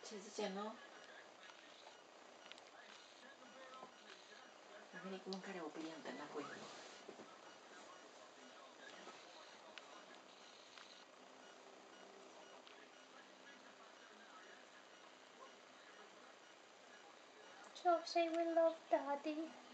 其实这样咯。Ini kung kaya ko pilihan na po yun. So say we love Daddy.